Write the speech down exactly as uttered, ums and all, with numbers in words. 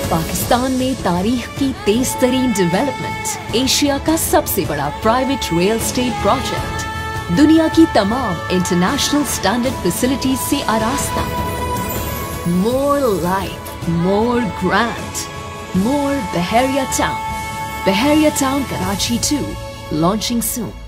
पाकिस्तान में तारीख की तेज तरीन डेवलपमेंट, एशिया का सबसे बड़ा प्राइवेट रियल एस्टेट प्रोजेक्ट, दुनिया की तमाम इंटरनेशनल स्टैंडर्ड फैसिलिटीज से आरास्ता। More life, more grand, more Bahria town. Bahria Town Karachi two, launching soon.